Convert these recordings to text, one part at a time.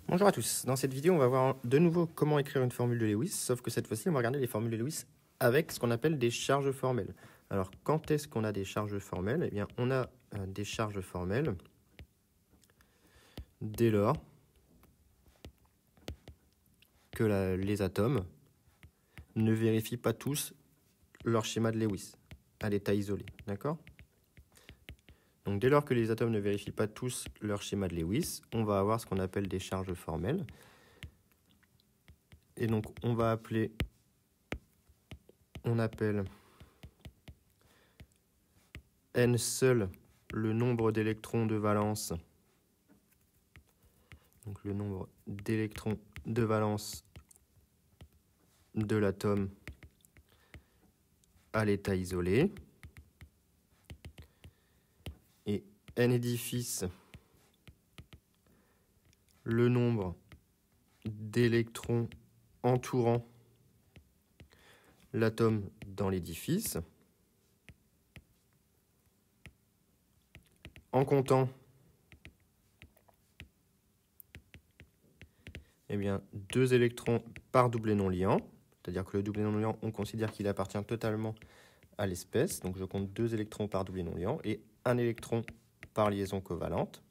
Bonjour à tous, dans cette vidéo on va voir de nouveau comment écrire une formule de Lewis, sauf que cette fois-ci on va regarder les formules de Lewis avec ce qu'on appelle des charges formelles. Alors quand est-ce qu'on a des charges formelles? Eh bien on a des charges formelles dès lors que les atomes ne vérifient pas tous leur schéma de Lewis à l'état isolé, d'accord? Donc dès lors que les atomes ne vérifient pas tous leur schéma de Lewis, on va avoir ce qu'on appelle des charges formelles. Et donc on appelle n seul le nombre d'électrons de valence. Donc le nombre d'électrons de valence de l'atome à l'état isolé. Et n édifice le nombre d'électrons entourant l'atome dans l'édifice, en comptant deux électrons par doublet non liant, c'est-à-dire que le doublet non liant, on considère qu'il appartient totalement à l'espèce, donc je compte 2 électrons par doublet non liant et 1 électron par liaison covalente.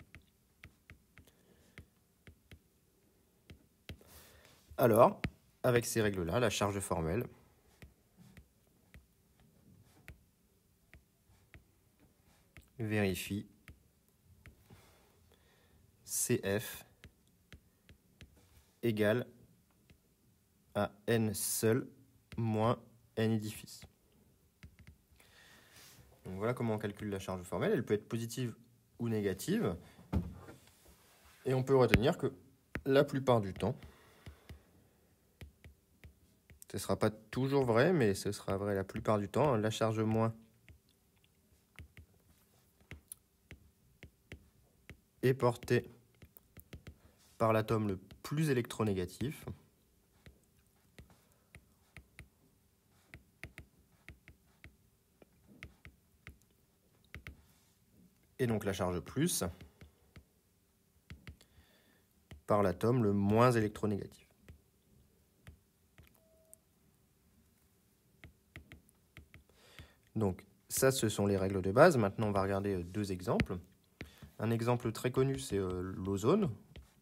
Alors, avec ces règles-là, la charge formelle vérifie CF égale à n seul moins n édifice. Donc voilà comment on calcule la charge formelle. Elle peut être positive ou négative. Et on peut retenir que la plupart du temps, ce ne sera pas toujours vrai, mais ce sera vrai la plupart du temps, la charge moins est portée par l'atome le plus électronégatif. Et donc la charge plus par l'atome le moins électronégatif. Donc ça, ce sont les règles de base. Maintenant, on va regarder deux exemples. Un exemple très connu, c'est l'ozone.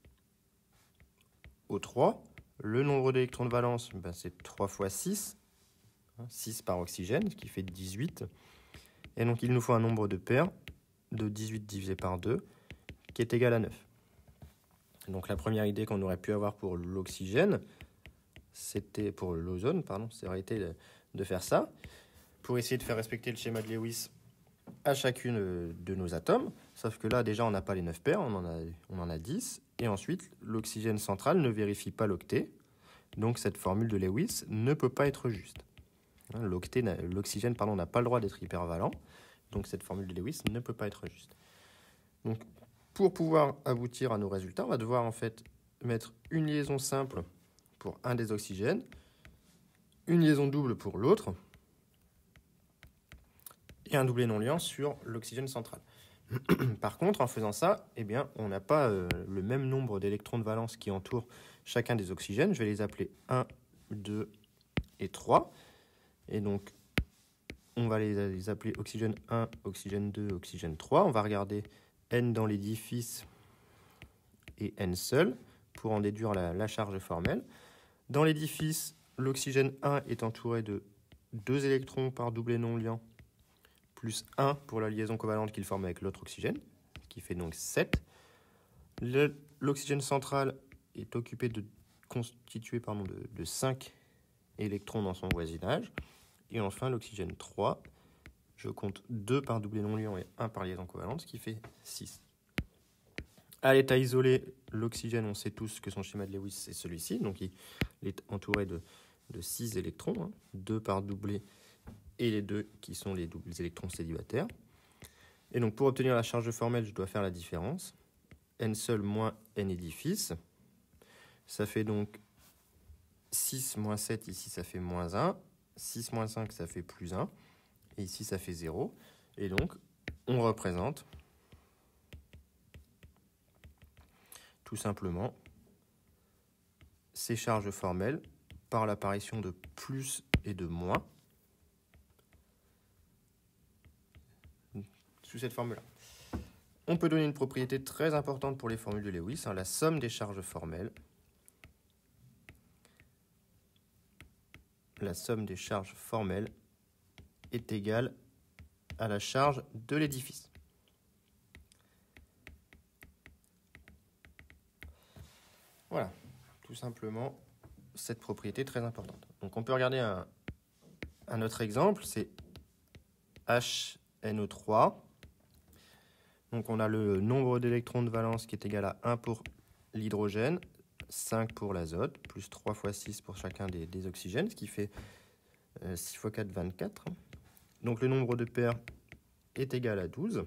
O3, le nombre d'électrons de valence, c'est 3 fois 6. 6 par oxygène, ce qui fait 18. Et donc, il nous faut un nombre de paires de 18 divisé par 2, qui est égal à 9. Donc, la première idée qu'on aurait pu avoir pour l'oxygène, c'était pour l'ozone, pardon, ça aurait été de faire ça, pour essayer de faire respecter le schéma de Lewis à chacune de nos atomes. Sauf que là, déjà, on n'a pas les 9 paires, on en a 10. Et ensuite, l'oxygène central ne vérifie pas l'octet. Donc, cette formule de Lewis ne peut pas être juste. L'oxygène n'a pas le droit d'être hypervalent. Donc, cette formule de Lewis ne peut pas être juste. Donc, pour pouvoir aboutir à nos résultats, on va devoir en fait mettre une liaison simple pour un des oxygènes, une liaison double pour l'autre, et un doublet non liant sur l'oxygène central. Par contre, en faisant ça, on n'a pas le même nombre d'électrons de valence qui entourent chacun des oxygènes. Je vais les appeler 1, 2 et 3. Et donc, on va les appeler oxygène 1, oxygène 2, oxygène 3. On va regarder n dans l'édifice et n seul pour en déduire la charge formelle. Dans l'édifice, l'oxygène 1 est entouré de 2 électrons par doublet non liant, plus 1 pour la liaison covalente qu'il forme avec l'autre oxygène, ce qui fait donc 7. L'oxygène central est constitué de 5 électrons dans son voisinage. Et enfin, l'oxygène 3, je compte 2 par doublet non liant et 1 par liaison covalente, ce qui fait 6. À l'état isolé, l'oxygène, on sait tous que son schéma de Lewis, c'est celui-ci. Donc, il est entouré de 6 électrons, 2 par doublet et les 2 qui sont les doubles électrons célibataires. Et donc, pour obtenir la charge formelle, je dois faire la différence. N seul moins N édifice. Ça fait donc 6 moins 7, ici ça fait moins 1. 6 moins 5, ça fait plus 1. Et ici, ça fait 0. Et donc, on représente tout simplement ces charges formelles par l'apparition de plus et de moins sous cette formule-là. On peut donner une propriété très importante pour les formules de Lewis, la somme des charges formelles. La somme des charges formelles est égale à la charge de l'édifice. Voilà, tout simplement cette propriété très importante. Donc on peut regarder un autre exemple, c'est HNO3. Donc on a le nombre d'électrons de valence qui est égal à 1 pour l'hydrogène, 5 pour l'azote, plus 3 fois 6 pour chacun des oxygènes, ce qui fait 6 fois 4, 24. Donc le nombre de paires est égal à 12.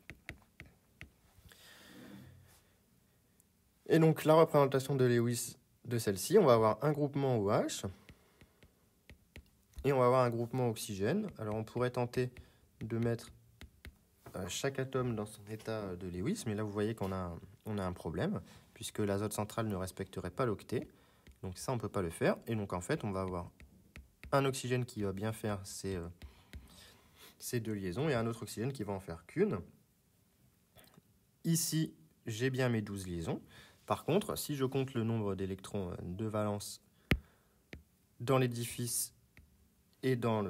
Et donc la représentation de Lewis de celle-ci, on va avoir un groupement OH et on va avoir un groupement oxygène. Alors on pourrait tenter de mettre chaque atome dans son état de Lewis, mais là vous voyez qu'on a un problème, puisque l'azote central ne respecterait pas l'octet. Donc ça, on ne peut pas le faire. Et donc en fait, on va avoir un oxygène qui va bien faire ces deux liaisons et un autre oxygène qui va en faire qu'une. Ici, j'ai bien mes 12 liaisons. Par contre, si je compte le nombre d'électrons de valence dans l'édifice et dans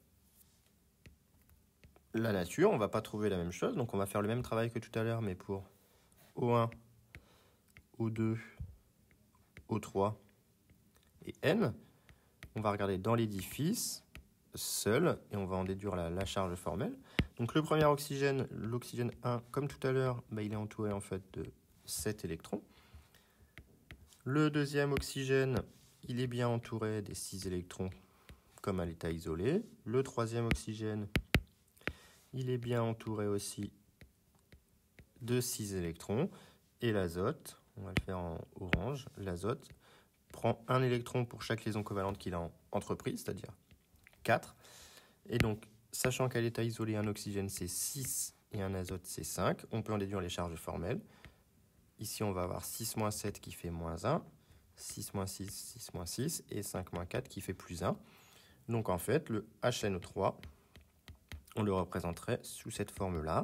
la nature, on ne va pas trouver la même chose. Donc on va faire le même travail que tout à l'heure, mais pour O1, O2, O3 et N. On va regarder dans l'édifice seul et on va en déduire la charge formelle. Donc le premier oxygène, l'oxygène 1, comme tout à l'heure, il est entouré en fait de 7 électrons. Le deuxième oxygène, il est bien entouré des 6 électrons comme à l'état isolé. Le troisième oxygène, il est bien entouré aussi de 6 électrons. Et l'azote, on va le faire en orange, l'azote prend un électron pour chaque liaison covalente qu'il a en entreprise, c'est-à-dire 4. Et donc, sachant qu'à l'état isolé, un oxygène c'est 6 et un azote c'est 5, on peut en déduire les charges formelles. Ici, on va avoir 6 moins 7 qui fait moins 1, 6 moins 6, 6 moins 6, et 5 moins 4 qui fait plus 1. Donc en fait, le HNO3, on le représenterait sous cette forme-là,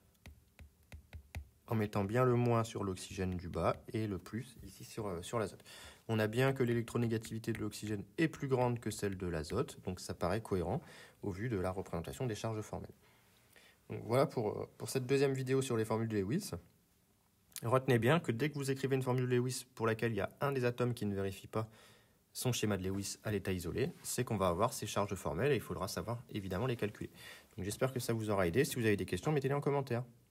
en mettant bien le moins sur l'oxygène du bas et le plus ici sur l'azote. On a bien que l'électronégativité de l'oxygène est plus grande que celle de l'azote, donc ça paraît cohérent au vu de la représentation des charges formelles. Donc voilà pour cette deuxième vidéo sur les formules de Lewis. Retenez bien que dès que vous écrivez une formule de Lewis pour laquelle il y a un des atomes qui ne vérifie pas son schéma de Lewis à l'état isolé, c'est qu'on va avoir ces charges formelles et il faudra savoir évidemment les calculer. Donc j'espère que ça vous aura aidé. Si vous avez des questions, mettez-les en commentaire.